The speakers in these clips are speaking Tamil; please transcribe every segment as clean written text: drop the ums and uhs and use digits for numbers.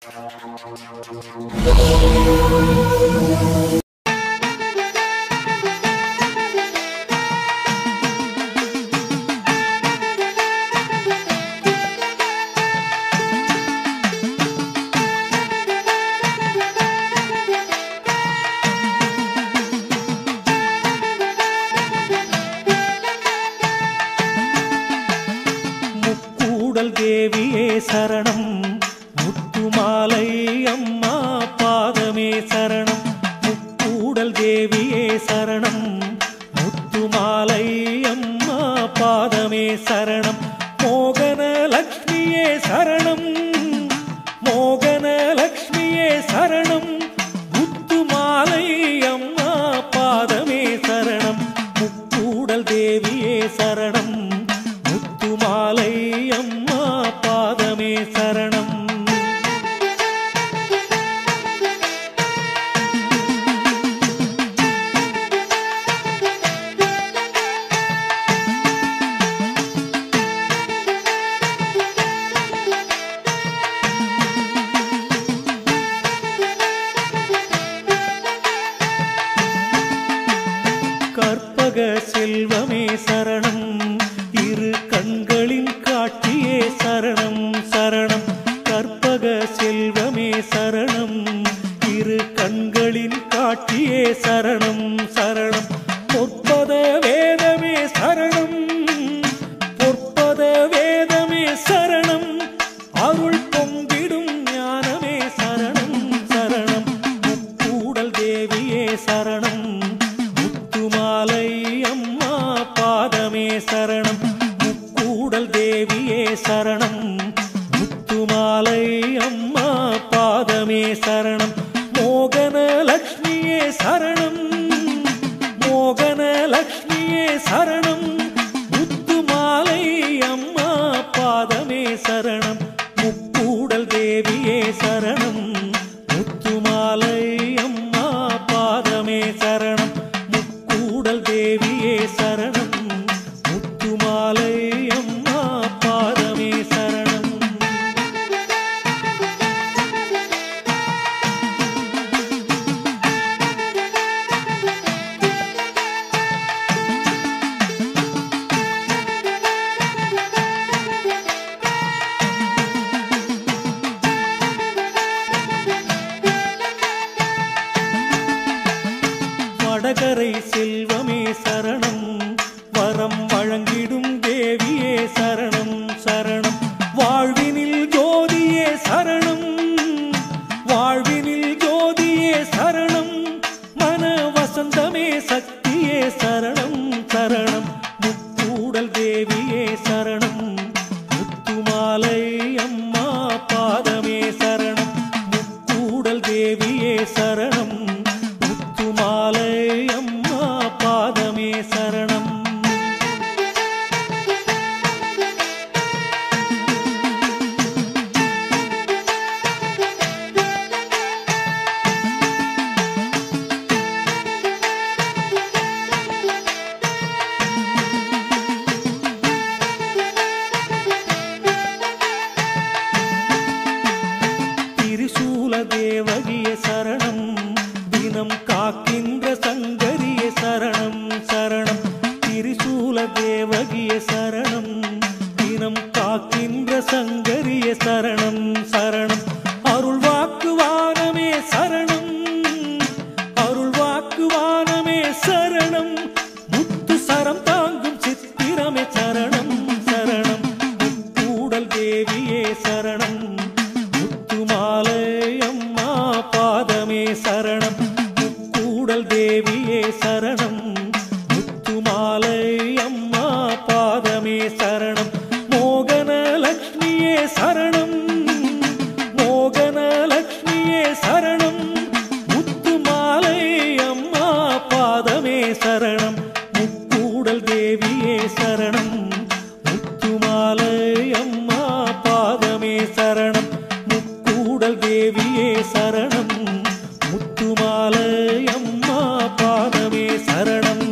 முக்கூடல் தேவியே சரணம், முத்துமாலை அம்மா பாதமே சரணம். முக்கூடல் தேவியே சரணம், முத்துமாலை அம்மா பாதமே சரணம். மோகன லக்ஷ்மியே சரணம், மோகன லக்ஷ்மியே சரணம். முத்துமாலை அம்மா பாதமே சரணம். முக்கூடல் தேவியே சரணம், முத்துமாலை அம்மா பாதமே சரணம். கற்பக செல்வமே சரணம், இரு கண்களின் காட்சியே சரணம் சரணம். கற்பக செல்வமே சரணம், இரு கண்களின் காட்சியே சரணம் சரணம். பொற்பத வேதமே சரணம், பொற்பத வேதமே சரணம். அருள் பொங்கிடும் ஞானமே சரணம் சரணம். முக்கூடல் தேவியே சரணம், முத்துமாலை அம்மா பாதமே சரணம். முக்கூடல் தேவியே சரணம், முத்துமாலை அம்மா பாதமே சரணம். மோகன லக்ஷ்மியே சரணம், மோகன லக்ஷ்மியே சரணம். முத்துமாலை அம்மா பாதமே சரணம். முக்கூடல் தேவியே சரணம், முத்துமாலை அம்மா பாதமே சரணம். முக்கூடல் தேவியே சரணம், முத்துமாலை அம்மா பாதமே சரணம். வடகரை செல்வமே சரணம், வரம் வழங்கிடும் தேவியே சரணம் சரணம். வாழ்வினில் ஜோதியே சரணம், வாழ்வினில் ஜோதியே சரணம். மன வசந்தமே சக்தியே சரணம் சரணம். முக்கூடல் தேவியே சரணம், முத்துமாலை அம்மா பாதமே சரணம். முக்கூடல் தேவியே சரணம், முத்துமாலை அம்மா பாதமே சரணம். திரிசூல தேவகியே சரணம், தினம் காக்கின்ற சங்கரியே சரணம் சரணம். திரிசூல தேவகியே சரணம், தினம் காக்கின்ற சங்கரியே சரணம் சரணம். அருள் வாக்குவானமே சரணம், அருள் வாக்குவானமே சரணம். முத்து சரம் தாங்கும் சித்திரமே சரணம் சரணம். முக்கூடல் தேவியே சரணம், முத்துமாலை அம்மா பாதமே சரணம். முக்கூடல் தேவியே சரணம், முத்துமாலை அம்மா பாதமே சரணம். மோகன லக்ஷ்மியே சரணம், மோகன லக்ஷ்மியே சரணம். முத்துமாலை அம்மா பாதமே சரணம். முக்கூடல் தேவியே சரணம், முத்துமாலை அம்மா பாதமே சரணம். முக்கூடல் தேவியே சரணம், முத்துமாலை அம்மா பாதமே சரணம்.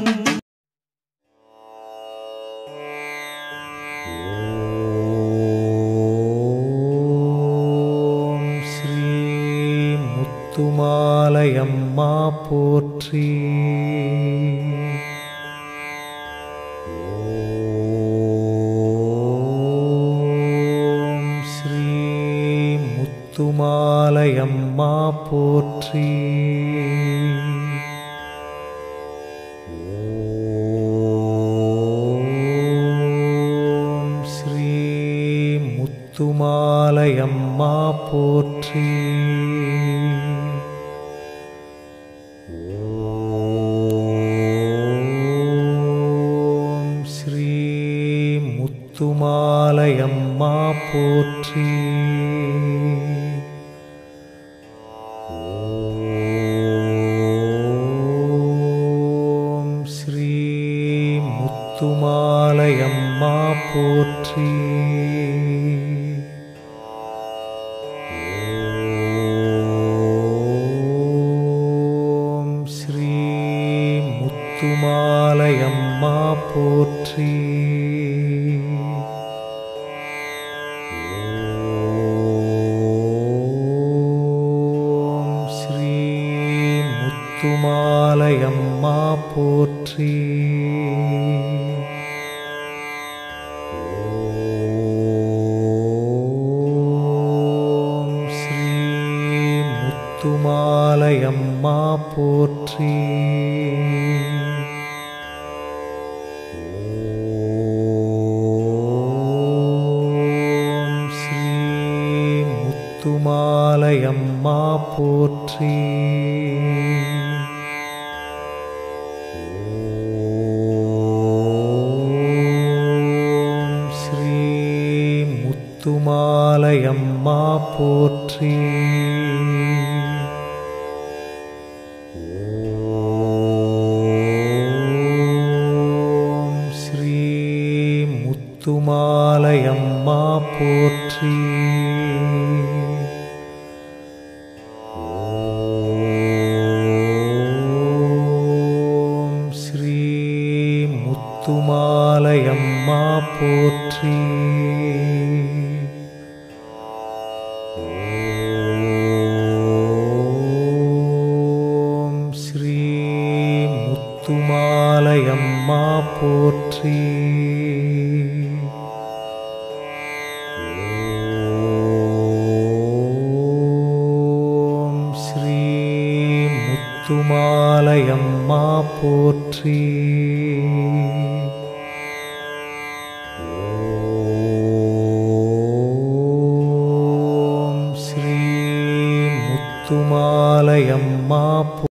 ஸ்ரீ முத்துமாலையம்மா போற்றி. ஓம் ஸ்ரீ முத்துமாலையம்மா போற்றி. ஓம் ஸ்ரீ முத்துமாலையம்மா போற்றி. ஓம் ஸ்ரீ முத்துமாலையம்மா போற்றி. ஓம் ஸ்ரீ முத்துமாலையம்மா போற்றி. ஓம் ஸ்ரீ முத்துமாலையம்மா போற்றி. ஓம் ஸ்ரீ முத்துமாலையம்மா போற்றி. ஓம் ஸ்ரீ முத்துமாலையம்மா போற்றி. ஓம் ஸ்ரீ முத்துமாலையம்மா போற்றி. ஓம் ஸ்ரீ முத்துமாலையம்மா போற்றி. ஓம் ஸ்ரீ முத்துமாலையம்மா போற்றி. ஓம் ஸ்ரீ முத்துமாலையம்மா போற்றி. ஓம் ஸ்ரீ முத்துமாலையம்மா போற்றி. ஓம் ஸ்ரீ முத்துமாலையம்மா போற்றி. ஓம் ஸ்ரீ முத்துமாலையம்மா